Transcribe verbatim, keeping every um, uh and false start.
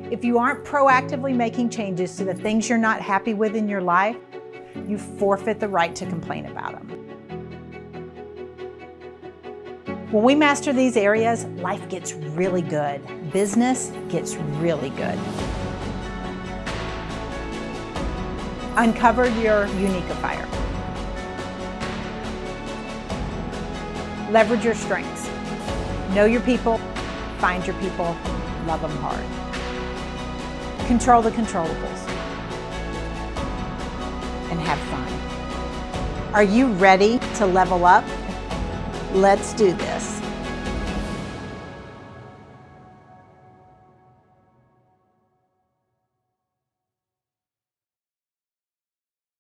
If you aren't proactively making changes to the things you're not happy with in your life, you forfeit the right to complain about them. When we master these areas, life gets really good. Business gets really good. Uncover your uniqueifier. Leverage your strengths. Know your people, find your people, love them hard. Control the controllables. And have fun. Are you ready to level up? Let's do this.